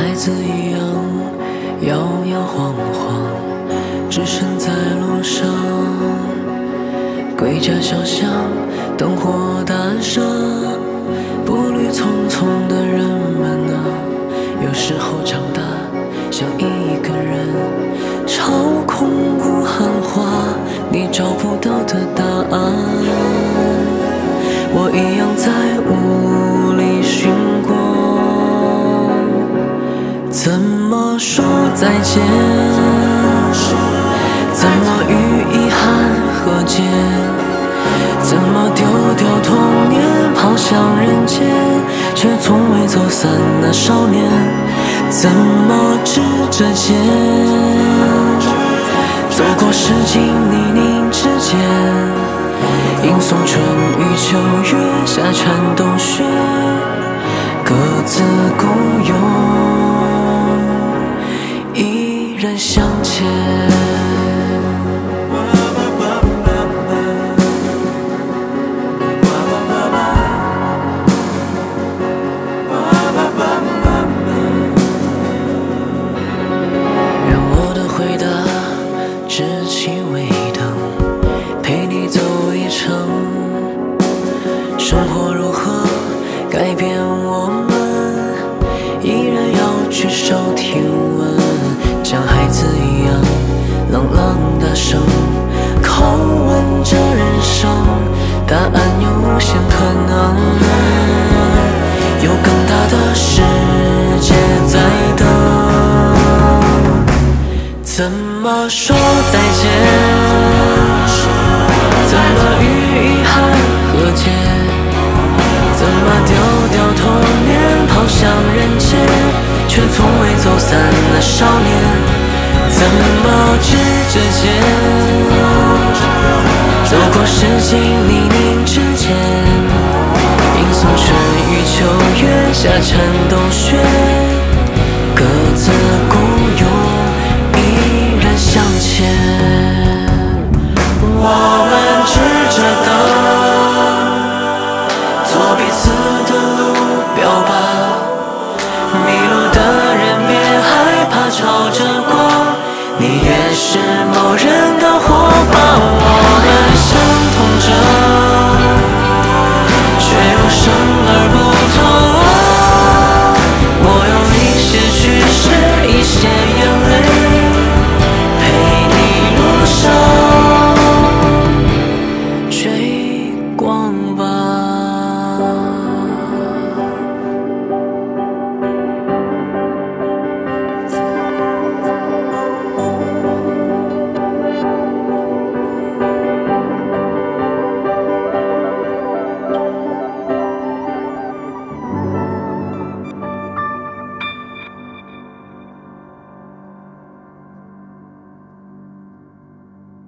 孩子一样摇摇晃晃，置身在路上。归家小巷，灯火阑珊，步履匆匆的人们啊，有时候长大像一个人，朝空谷喊话，你找不到的答案。我一样在雾里寻光，怎么说再见？怎么与遗憾和解？怎么丢掉童年，跑向人间，却从未走散那少年？怎么指着肩，走过世纪泥泞之间，迎送春雨秋月，夏蝉冬雪，各自孤勇，依然向前。执起尾灯，陪你走一程。生活如何改变我们，依然要举手提问，像孩子一样朗朗大声，叩问着人生，答案有无限可能，有更大的世界在等。怎么说再见？怎么与遗憾和解？怎么丢掉童年，跑向人间，却从未走散那少年？怎么指着肩，走过世纪泥泞之间，迎送春雨秋月，夏蝉冬雪，各自孤勇，向前，我们指着灯，做彼此的路标吧。迷路的人别害怕，朝着光，你也是某人的伙伴。我们相同着，却又生而不同。我用一些去写一些眼泪，追光吧。